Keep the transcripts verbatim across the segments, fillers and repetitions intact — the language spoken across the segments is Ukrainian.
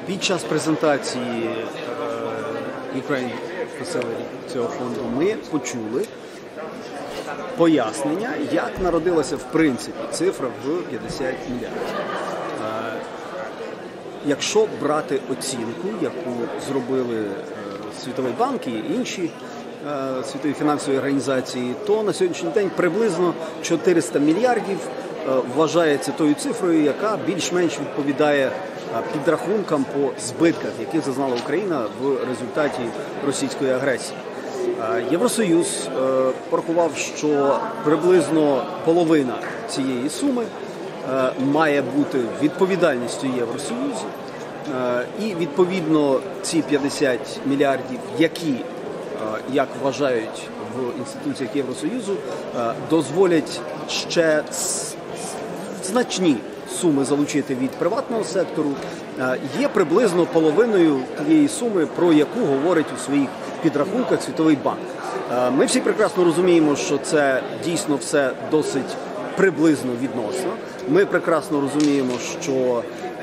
Під час презентації Ukraine Facility цього фонду ми почули пояснення, як народилася в принципі цифра в п'ятдесят мільярдів. Якщо брати оцінку, яку зробили Світовий банк і інші світові фінансові організації, то на сьогоднішній день приблизно чотириста мільярдів вважається тою цифрою, яка більш-менш відповідає підрахункам по збитках, яких зазнала Україна в результаті російської агресії. Євросоюз порахував, що приблизно половина цієї суми має бути відповідальністю Євросоюзу, і відповідно ці п'ятдесят мільярдів, які, як вважають в інституціях Євросоюзу, дозволять ще значні суми залучити від приватного сектору, є приблизно половиною тієї суми, про яку говорить у своїх підрахунках Світовий банк. Ми всі прекрасно розуміємо, що це дійсно все досить приблизно відносно. Ми прекрасно розуміємо, що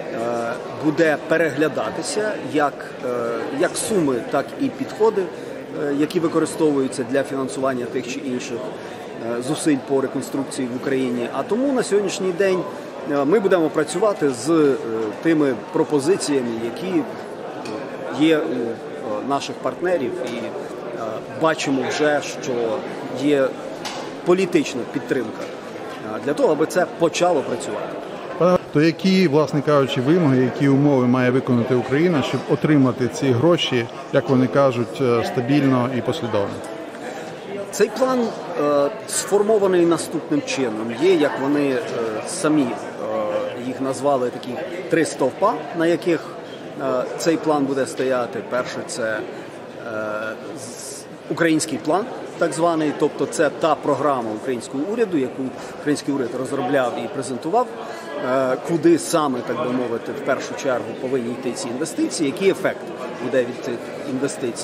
буде переглядатися як, як суми, так і підходи, які використовуються для фінансування тих чи інших зусиль по реконструкції в Україні. А тому на сьогоднішній день ми будемо працювати з тими пропозиціями, які є у наших партнерів, і бачимо вже, що є політична підтримка для того, аби це почало працювати. То які, власне кажучи, вимоги, які умови має виконати Україна, щоб отримати ці гроші, як вони кажуть, стабільно і послідовно? Цей план е, сформований наступним чином. Є, як вони е, самі е, їх назвали, такі три стовпа, на яких е, цей план буде стояти. Перший – це е, український план, так званий, тобто це та програма українського уряду, яку український уряд розробляв і презентував, е, куди саме, так би мовити, в першу чергу повинні йти ці інвестиції, який ефект буде від цих інвестицій.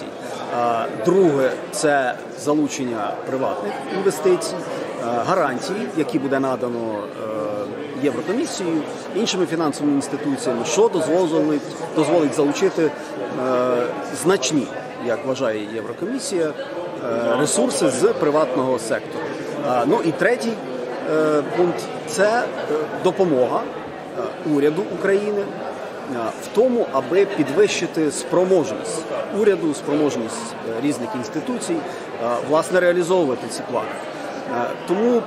Друге – це залучення приватних інвестицій, гарантії, які буде надано Єврокомісією, іншими фінансовими інституціями, що дозволить, дозволить залучити значні, як вважає Єврокомісія, ресурси з приватного сектору. Ну і третій пункт – це допомога уряду України в тому, аби підвищити спроможність уряду, спроможність різних інституцій, власне, реалізовувати ці плани. Тому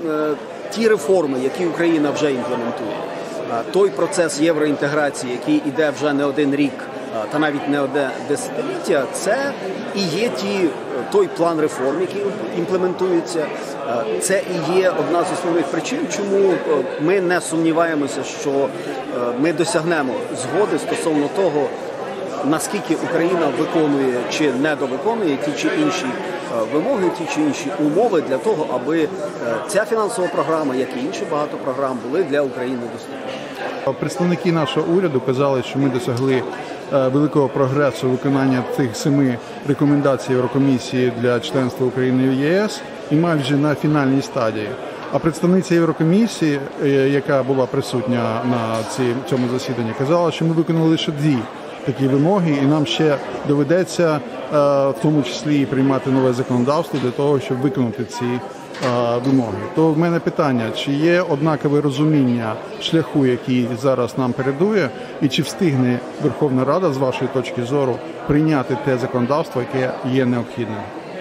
ті реформи, які Україна вже імплементує, той процес євроінтеграції, який іде вже не один рік, та навіть не одне десятиліття, це і є ті, той план реформ, який імплементується. Це і є одна з основних причин, чому ми не сумніваємося, що ми досягнемо згоди стосовно того, наскільки Україна виконує чи недовиконує ті чи інші вимоги, ті чи інші умови для того, аби ця фінансова програма, як і інші багато програм, були для України доступні. Представники нашого уряду казали, що ми досягли великого прогресу виконання цих семи рекомендацій Єврокомісії для членства України в ЄС і майже на фінальній стадії. А представниця Єврокомісії, яка була присутня на цьому засіданні, казала, що ми виконали лише дві такі вимоги, і нам ще доведеться в тому числі і приймати нове законодавство для того, щоб виконати ці вимоги. То в мене питання, чи є однакове розуміння шляху, який зараз нам передує, і чи встигне Верховна Рада, з вашої точки зору, прийняти те законодавство, яке є необхідним?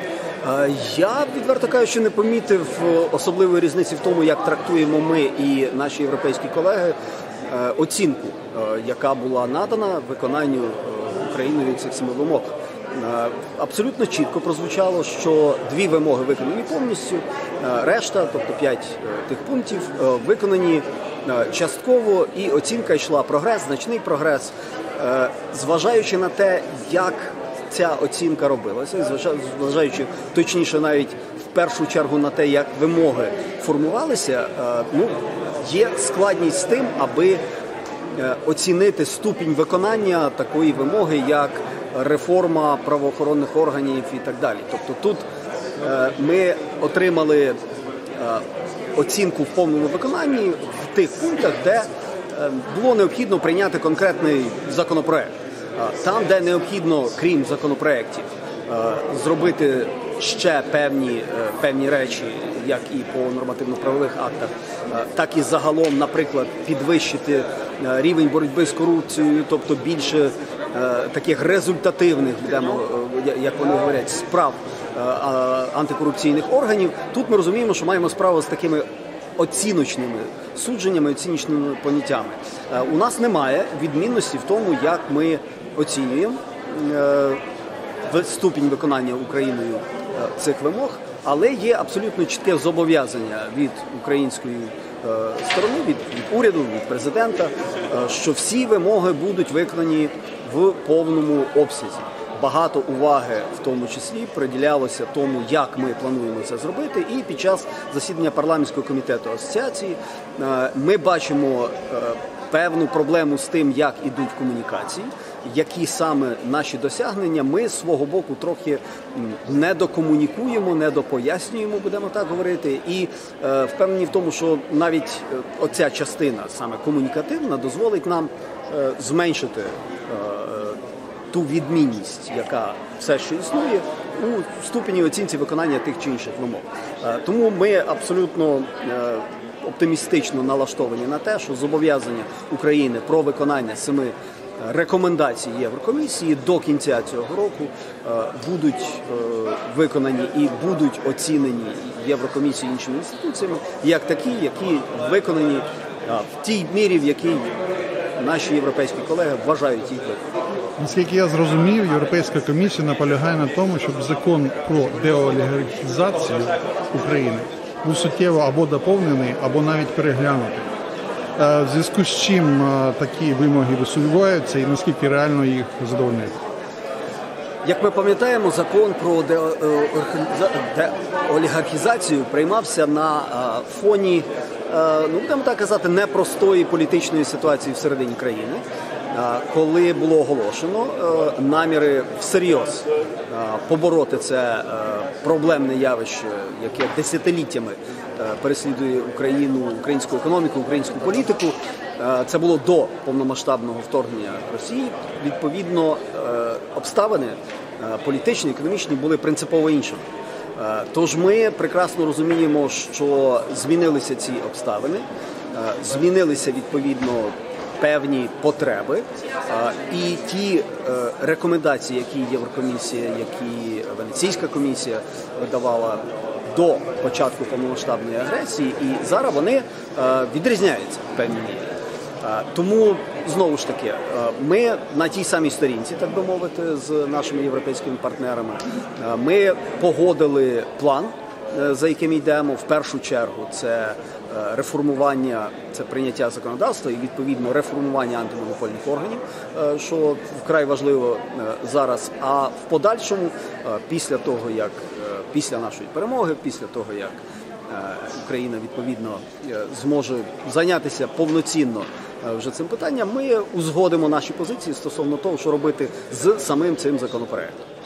Я, відверто кажучи, не помітив особливої різниці в тому, як трактуємо ми і наші європейські колеги оцінку, яка була надана виконанню Україною цих семи вимог. Абсолютно чітко прозвучало, що дві вимоги виконані повністю, решта, тобто п'ять тих пунктів, виконані частково, і оцінка йшла прогрес, значний прогрес, зважаючи на те, як ця оцінка робилася, зважаючи точніше навіть в першу чергу на те, як вимоги формувалися, ну, є складність з тим, аби оцінити ступінь виконання такої вимоги, як реформа правоохоронних органів і так далі. Тобто тут ми отримали оцінку в повному виконанні в тих пунктах, де було необхідно прийняти конкретний законопроект. Там, де необхідно, крім законопроєктів, зробити ще певні, певні речі, як і по нормативно-правових актах, так і загалом, наприклад, підвищити рівень боротьби з корупцією, тобто більше таких результативних, як вони говорять, справ антикорупційних органів. Тут ми розуміємо, що маємо справу з такими оціночними судженнями, оціночними поняттями. У нас немає відмінності в тому, як ми оцінюємо ступінь виконання Україною цих вимог, але є абсолютно чітке зобов'язання від української сторони, від, від уряду, від президента, що всі вимоги будуть виконані в повному обсязі. Багато уваги, в тому числі, приділялося тому, як ми плануємо це зробити. І під час засідання парламентського комітету асоціації ми бачимо певну проблему з тим, як ідуть комунікації, які саме наші досягнення. Ми з свого боку трохи недокомунікуємо, недопояснюємо, будемо так говорити. І е, впевнені в тому, що навіть оця частина, саме комунікативна, дозволить нам е, зменшити е, ту відмінність, яка все ще існує, у ступені оцінці виконання тих чи інших вимог. Е, тому ми абсолютно е, оптимістично налаштовані на те, що зобов'язання України про виконання семи рекомендацій Єврокомісії до кінця цього року будуть виконані і будуть оцінені Єврокомісією і іншими інституціями як такі, які виконані в тій мірі, в якій наші європейські колеги вважають їх виконаними. Наскільки я зрозумів, Європейська комісія наполягає на тому, щоб закон про деолігархізацію України був суттєво або доповнений, або навіть переглянутий. В зв'язку з чим такі вимоги висуваються і наскільки реально їх задовольнити? Як ми пам'ятаємо, закон про деолігархізацію приймався на фоні, ну, будемо так казати, непростої політичної ситуації всередині країни, коли було оголошено наміри всерйоз побороти це проблемне явище, яке десятиліттями переслідує Україну, українську економіку, українську політику. Це було до повномасштабного вторгнення Росії. Відповідно, обставини політичні, економічні були принципово іншими. Тож ми прекрасно розуміємо, що змінилися ці обставини, змінилися відповідно певні потреби, і ті рекомендації, які Єврокомісія, які Венеційська комісія видавала до початку повномасштабної агресії, і зараз вони відрізняються в певній мірі. Тому, знову ж таки, ми на тій самій сторінці, так би мовити, з нашими європейськими партнерами. Ми погодили план, за яким йдемо. В першу чергу це реформування, це прийняття законодавства і, відповідно, реформування антимонопольних органів, що вкрай важливо зараз. А в подальшому, після того, як, після нашої перемоги, після того, як Україна, відповідно, зможе зайнятися повноцінно вже цим питанням, ми узгодимо наші позиції стосовно того, що робити з самим цим законопроектом.